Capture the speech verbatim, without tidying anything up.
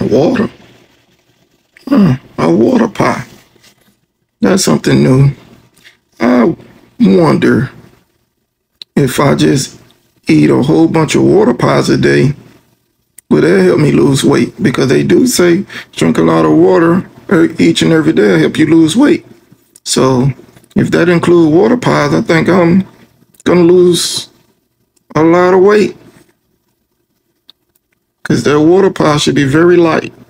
Water. Huh, a water pie. That's something new. I wonder if I just eat a whole bunch of water pies a day, will that help me lose weight? Because they do say drink a lot of water uh, each and every day will help you lose weight. So if that includes water pies, I think I'm gonna lose a lot of weight because that water pie should be very light.